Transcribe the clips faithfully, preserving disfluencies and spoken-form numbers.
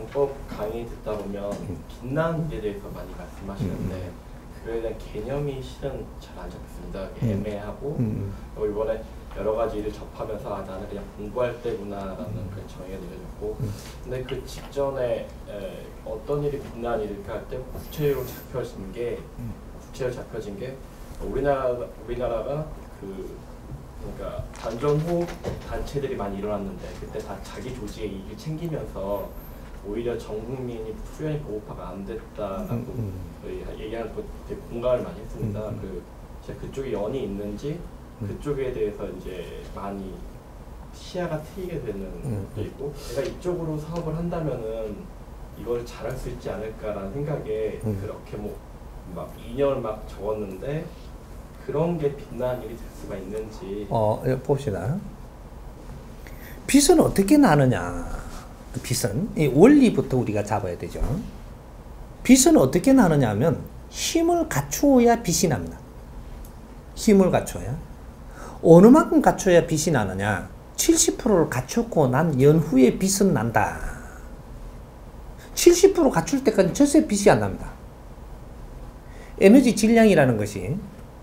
전법 강의 듣다 보면 빛나는에 대해서 많이 말씀하시는데 음. 그거에 대한 개념이 실은 잘 안 잡혔습니다. 애매하고 음. 이번에 여러 가지 일을 접하면서 아, 나는 그냥 공부할 때구나라는 음. 그런 정의가 내려졌고 음. 근데 그 직전에 에, 어떤 일이 빛나는 일일까 할 때 구체적으로 잡혀진 게 음. 구체적으로 잡혀진 게 우리나라 우리나라가 그 그러니까 단전호흡 단체들이 많이 일어났는데 그때 다 자기 조직의 이익을 챙기면서 오히려 전 국민이 수련이 보호파가 안 됐다라고 음, 음. 얘기하는 거 되게 공감을 많이 했습니다. 음, 그 제가 그쪽에 연이 있는지 음. 그쪽에 대해서 이제 많이 시야가 트이게 되는 음. 것도 있고 내가 이쪽으로 사업을 한다면은 이걸 잘할 수 있지 않을까라는 생각에 음. 그렇게 뭐 막 이 년을 막 적었는데 그런 게 빛나는 일이 될 수가 있는지. 어, 봅시다. 빛은 어떻게 나느냐. 빛은 이 원리부터 우리가 잡아야 되죠. 빛은 어떻게 나느냐 하면 힘을 갖추어야 빛이 납니다. 힘을 갖춰야. 어느 만큼 갖춰야 빛이 나느냐. 칠십 퍼센트를 갖추고 난 연후에 빛은 난다. 칠십 퍼센트 갖출 때까지 절대 빛이 안 납니다. 에너지 질량이라는 것이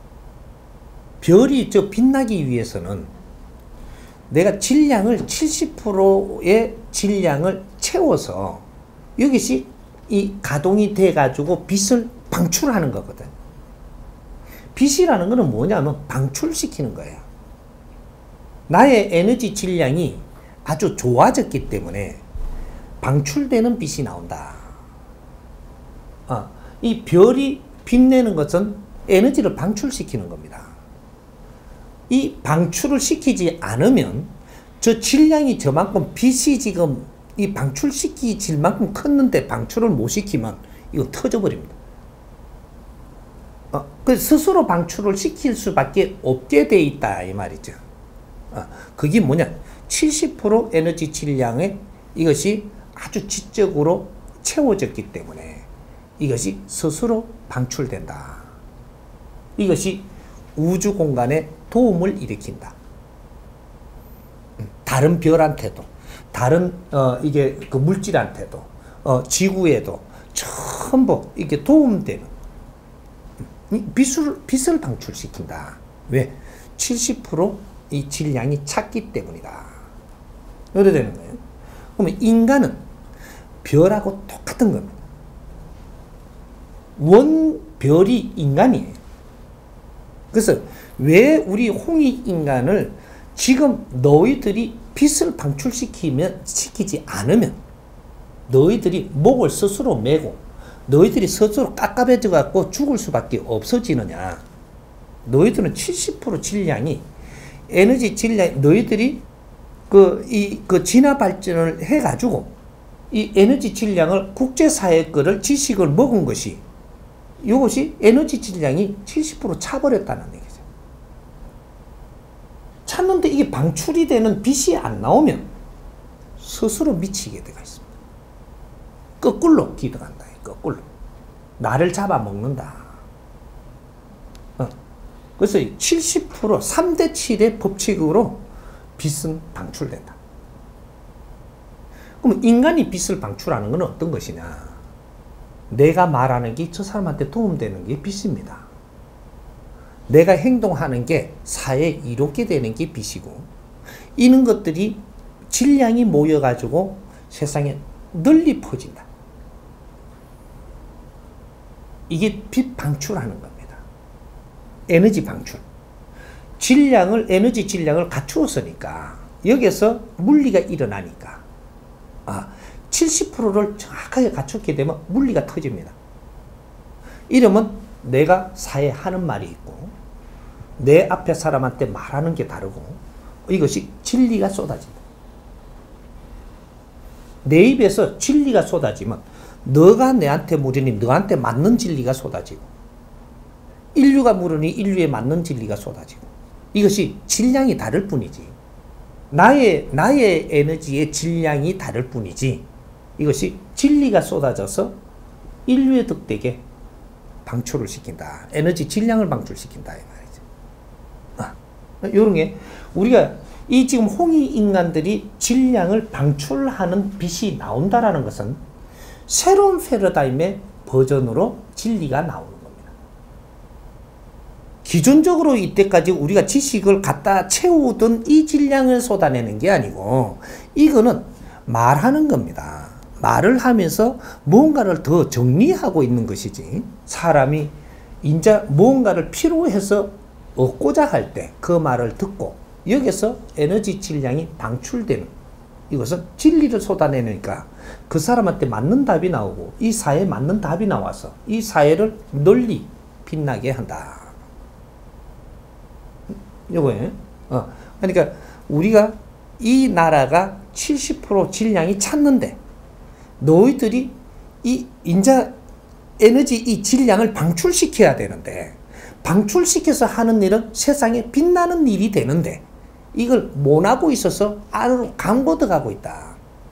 별이 저 빛나기 위해서는 내가 질량을 칠십 퍼센트의 질량을 채워서 이것이 이 가동이 돼 가지고 빛을 방출하는 거거든. 빛이라는 거는 뭐냐면 방출시키는 거예요. 나의 에너지 질량이 아주 좋아졌기 때문에 방출되는 빛이 나온다. 어, 이 별이 빛내는 것은 에너지를 방출시키는 겁니다. 이 방출을 시키지 않으면 저 질량이 저만큼 빛이 지금 이 방출시키질 만큼 컸는데 방출을 못 시키면 이거 터져버립니다. 어, 그 스스로 방출을 시킬 수밖에 없게 돼 있다 이 말이죠. 어, 그게 뭐냐? 칠십 퍼센트 에너지 질량에 이것이 아주 지적으로 채워졌기 때문에 이것이 스스로 방출된다. 이것이 우주 공간에 도움을 일으킨다. 다른 별한테도, 다른 어, 이게 그 물질한테도, 어, 지구에도 전부 이게 도움되는 빛을 빛을 방출시킨다. 왜? 칠십 퍼센트 이 질량이 찼기 때문이다. 이래 되는 거예요. 그러면 인간은 별하고 똑같은 겁니다. 원별이 인간이에요. 그래서 왜 우리 홍익 인간을 지금 너희들이 빛을 방출시키면 시키지 않으면 너희들이 목을 스스로 메고 너희들이 스스로 깝깝해져 갖고 죽을 수밖에 없어지느냐. 너희들은 칠십 퍼센트 질량이 에너지 질량 너희들이 그 이 그 진화 발전을 해 가지고 이 에너지 질량을 국제사회 거를 지식을 먹은 것이 이것이 에너지 질량이 칠십 퍼센트 차버렸다는 얘기죠. 찼는데 이게 방출이 되는 빛이 안 나오면 스스로 미치게 되어 있습니다. 거꾸로 기동한다. 거꾸로. 나를 잡아먹는다. 어. 그래서 칠십 퍼센트 삼 대 칠의 법칙으로 빛은 방출된다. 그럼 인간이 빛을 방출하는 건 어떤 것이냐? 내가 말하는 게 저 사람한테 도움되는 게 빛입니다. 내가 행동하는 게 사회에 이롭게 되는 게 빛이고 이런 것들이 질량이 모여가지고 세상에 널리 퍼진다. 이게 빛 방출하는 겁니다. 에너지 방출. 질량을 에너지 질량을 갖추었으니까 여기서 물리가 일어나니까 아 칠십 퍼센트를 정확하게 갖췄게 되면 물리가 터집니다. 이러면 내가 사회에 하는 말이 있고 내 앞에 사람한테 말하는 게 다르고 이것이 진리가 쏟아진다. 내 입에서 진리가 쏟아지면 너가 내한테 물으니 너한테 맞는 진리가 쏟아지고 인류가 물으니 인류에 맞는 진리가 쏟아지고 이것이 질량이 다를 뿐이지 나의 나의 에너지의 질량이 다를 뿐이지 이것이 진리가 쏟아져서 인류의 덕택에 방출을 시킨다. 에너지 질량을 방출시킨다. 이 말이죠. 아, 요런 게 우리가 이 지금 홍익 인간들이 질량을 방출하는 빛이 나온다라는 것은 새로운 패러다임의 버전으로 진리가 나오는 겁니다. 기존적으로 이때까지 우리가 지식을 갖다 채우던 이 질량을 쏟아내는 게 아니고 이거는 말하는 겁니다. 말을 하면서 무언가를 더 정리하고 있는 것이지, 사람이 이제 무언가를 필요해서 얻고자 할 때 그 말을 듣고 여기서 에너지 질량이 방출되는, 이것은 진리를 쏟아내니까 그 사람한테 맞는 답이 나오고 이 사회에 맞는 답이 나와서 이 사회를 널리 빛나게 한다. 요거예요. 어. 그러니까 우리가 이 나라가 칠십 퍼센트 질량이 찼는데 너희들이 이 인자 에너지 이 질량을 방출시켜야 되는데, 방출시켜서 하는 일은 세상에 빛나는 일이 되는데 이걸 못하고 있어서 안으로 강보드 가고 있다.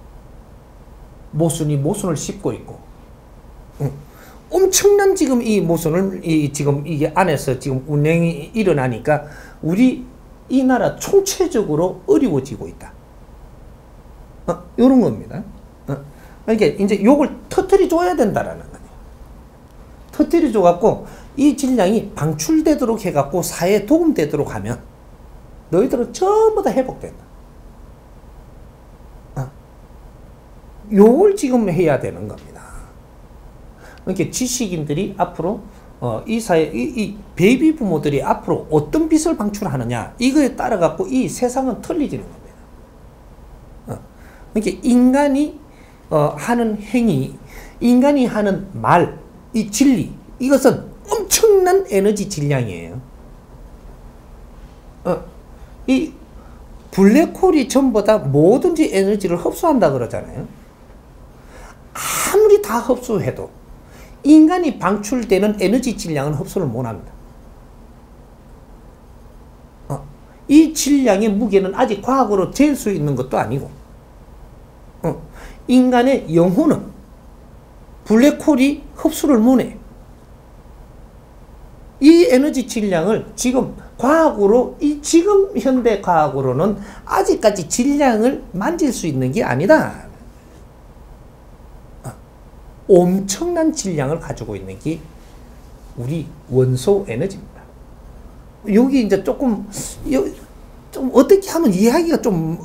모순이 모순을 씹고 있고, 응. 엄청난 지금 이 모순을 이 지금 이게 안에서 지금 운행이 일어나니까 우리 이 나라 총체적으로 어려워지고 있다. 어, 이런 겁니다. 어. 그러니까 이제 요걸 터뜨려 줘야 된다라는 거예요. 터뜨려 줘 갖고 이 질량이 방출되도록 해 갖고 사회에 도움되도록 하면 너희들은 전부 다 회복된다. 어. 요걸 지금 해야 되는 겁니다. 그러니까 지식인들이 앞으로 어, 이 사회, 이, 이 베이비 부모들이 앞으로 어떤 빛을 방출하느냐, 이거에 따라 갖고 이 세상은 틀리지는 겁니다. 어. 그러니까 인간이 어, 하는 행위, 인간이 하는 말, 이 진리, 이것은 엄청난 에너지 질량이에요. 어, 이 블랙홀이 전부 다 뭐든지 에너지를 흡수한다 그러잖아요. 아무리 다 흡수해도 인간이 방출되는 에너지 질량은 흡수를 못합니다. 어, 이 질량의 무게는 아직 과학으로 잴 수 있는 것도 아니고, 어, 인간의 영혼은 블랙홀이 흡수를 못해. 이 에너지 질량을 지금 과학으로, 이 지금 현대 과학으로는 아직까지 질량을 만질 수 있는 게 아니다. 엄청난 질량을 가지고 있는 게 우리 원소 에너지입니다. 여기 이제 조금, 좀 어떻게 하면 이해하기가 좀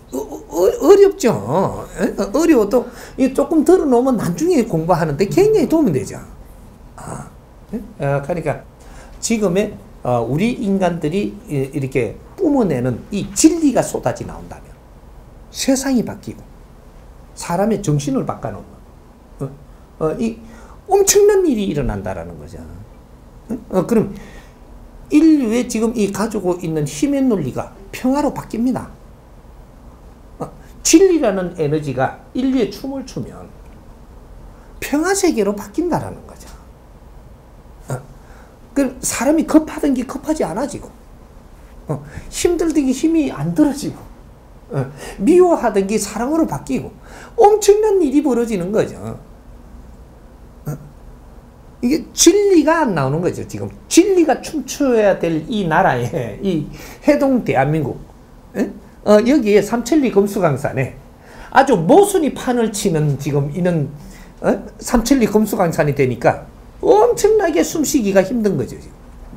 어렵죠. 어려워도 조금 들어놓으면 나중에 공부하는데 굉장히 도움이 되죠. 아, 그러니까 지금의 우리 인간들이 이렇게 뿜어내는 이 진리가 쏟아져 나온다면 세상이 바뀌고 사람의 정신을 바꿔놓는 어, 어, 이 엄청난 일이 일어난다라는 거죠. 어, 그럼 인류의 지금 이 가지고 있는 힘의 논리가 평화로 바뀝니다. 어, 진리라는 에너지가 인류의 춤을 추면 평화 세계로 바뀐다라는 거죠. 어, 그 사람이 급하던 게 급하지 않아지고, 어, 힘들던 게 힘이 안 들어지고, 어, 미워하던 게 사랑으로 바뀌고 엄청난 일이 벌어지는 거죠. 어, 이게 진리가 안 나오는 거죠. 지금 진리가 춤춰야 될 이 나라에, 이 해동 대한민국, 어, 여기에 삼천리 금수강산에 아주 모순이 판을 치는 지금 이는 어? 삼천리 금수강산이 되니까 엄청나게 숨쉬기가 힘든 거죠. 지금.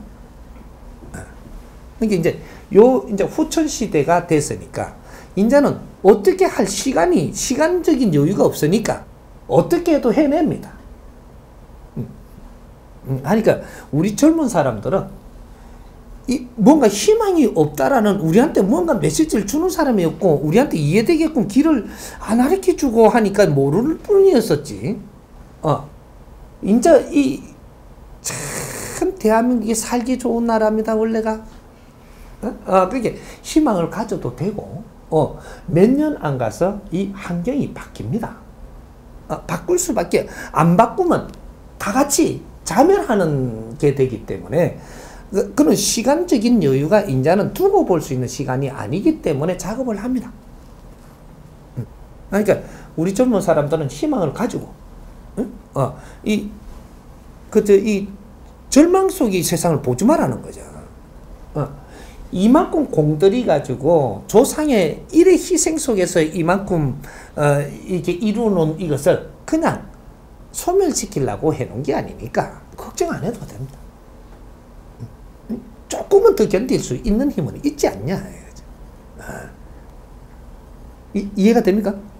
그러니까 이제 요 이제 후천 시대가 됐으니까 이제는 어떻게 할 시간이, 시간적인 여유가 없으니까 어떻게 해도 해냅니다. 음. 음, 하니까 우리 젊은 사람들은 이 뭔가 희망이 없다라는, 우리한테 뭔가 메시지를 주는 사람이 없고 우리한테 이해되게끔 길을 안 가르쳐 주고 하니까 모를 뿐이었었지. 어, 이제 이 참 대한민국이 살기 좋은 나라입니다, 원래가. 어, 어 그게 희망을 가져도 되고, 어, 몇 년 안 가서 이 환경이 바뀝니다. 어, 바꿀 수밖에, 안 바꾸면 다 같이 자멸하는 게 되기 때문에 그, 그런 시간적인 여유가 이제는 두고 볼 수 있는 시간이 아니기 때문에 작업을 합니다. 음. 그러니까 우리 젊은 사람들은 희망을 가지고, 응? 어, 이, 그, 저, 이 절망 속의 세상을 보지 말라는 거죠. 어. 이만큼 공들이 가지고 조상의 일의 희생 속에서 이만큼 어, 이렇게 이루어놓은 이것을 그냥 소멸시키려고 해놓은 게 아니니까 걱정 안 해도 됩니다. 조금은 더 견딜 수 있는 힘은 있지 않냐. 이, 이해가 됩니까?